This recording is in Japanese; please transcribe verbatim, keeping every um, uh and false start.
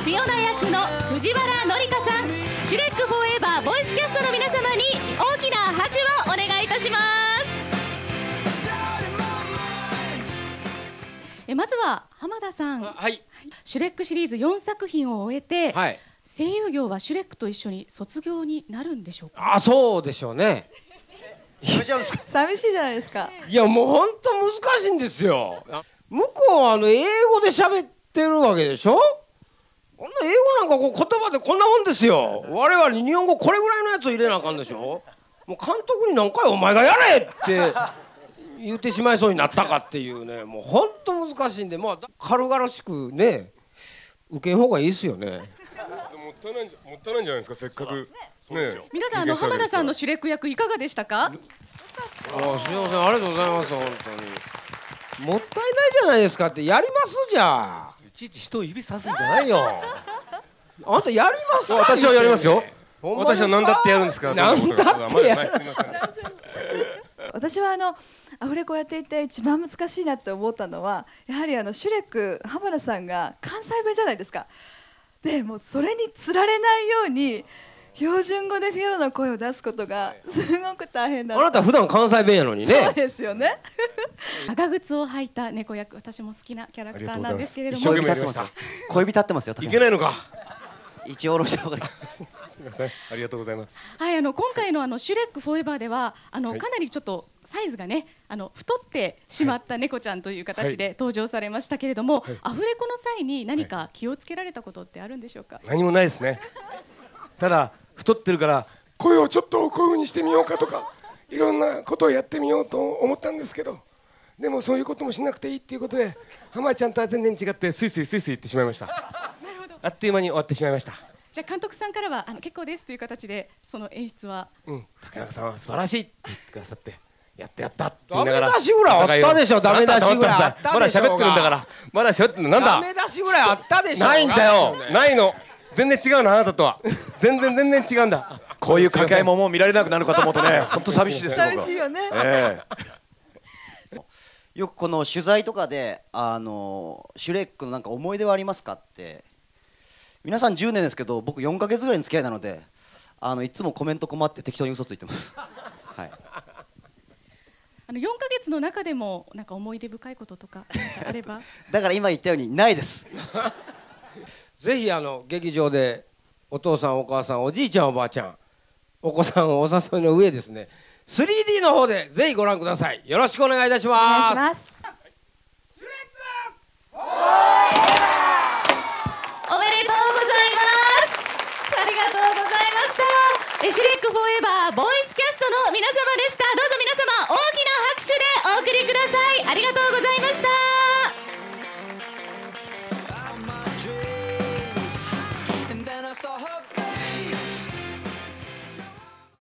フィオナ役の藤原紀香さん、シュレックフォーエバーボイスキャストの皆様に大きな拍手をお願いいたします。えまずは浜田さん、 はい、 シュレックシリーズよんさく品を終えて、 はい、 声優業はシュレックと一緒に卒業になるんでしょうか。 あ、そうでしょうね。 寂しいじゃないですか。 いや、もう本当難しいんですよ。向こうはあの英語で喋ってるわけでしょ。こんな英語なんかこう言葉でこんなもんですよ。我々日本語これぐらいのやつを入れなあかんでしょ。もう監督に何回お前がやれって言ってしまいそうになったかっていうね、もう本当難しいんで、まあ軽々しくね受けん方がいいですよね。 もったいないもったいないんじゃないですか、せっかくね。 皆さん、あの浜田さんのシュレック役いかがでしたか。 あ、すみません、ありがとうございます。本当にもったいないじゃないですかって。やりますじゃあ。 いちいち人を指さすんじゃないよ。 あんたやりますか。 私はやりますよ。私は何だってやるんですから。 何だってやる。 私はあのアフレコやっていて一番難しいなって思ったのは、やはりあのシュレック浜田さんが関西弁じゃないですか。でもうそれにつられないように標準語でフィオナの声を出すことがすごく大変だった。 あなた普段関西弁やのにね。 そうですよね。 長靴を履いた猫役、私も好きなキャラクターなんですけれども、 一生懸命やりました。 小指立ってますよ。 いけないのか。 一応下ろした方がいい。 すみません、ありがとうございます。 はい、あの今回のあのシュレックフォーエバーではあの、 はい、 かなりちょっとサイズがね、あの太ってしまった猫ちゃんという形で登場されましたけれども、はい、アフレコの際に何か気をつけられたことってあるんでしょうか。 何もないですね。ただ太ってるから声をちょっとこういう風にしてみようかとか、いろんなことをやってみようと思ったんですけど、でもそういうこともしなくていいっていうことで、浜ちゃんとは全然違ってスイスイスイスイ言ってしまいました。なるほど。あっという間に終わってしまいました。 じゃあ監督さんからはあの結構ですという形でその演出は、 うん、竹中さんは素晴らしいって言ってくださって、やったやったって言ダメいながら。 出しぐらいあったでしょ。ダメ出しぐらいあったでしょ。 まだ喋ってるんだから。まだ喋ってるのなんだ。 ダメ出しぐらいあったでしょ。 ないんだよ。ないの。全然違うの、あなたとは。全然全然違うんだ。 こういう掛け合いももう見られなくなるかと思うとね、本当寂しいですよ。 寂しいよね。 ええ。よくこの取材とかで、あのシュレックのなんか思い出はありますかって。皆さんじゅうねんですけど、僕よんかげつぐらいの付き合いなので、あのいつもコメント困って適当に嘘ついてます。はい。 あのよんかげつの中でもなんか思い出深いこととかあれば。 だから今言ったようにないです。 ぜひあの劇場でお父さんお母さんおじいちゃんおばあちゃんお子さんをお誘いの上ですね、 スリーディー の方でぜひご覧ください。よろしくお願いいたします。 お願いします。 おめでとうございます。ありがとうございました。シュレックフォーエバーボイスキャストの皆様でした。どうぞ皆様大きな拍手で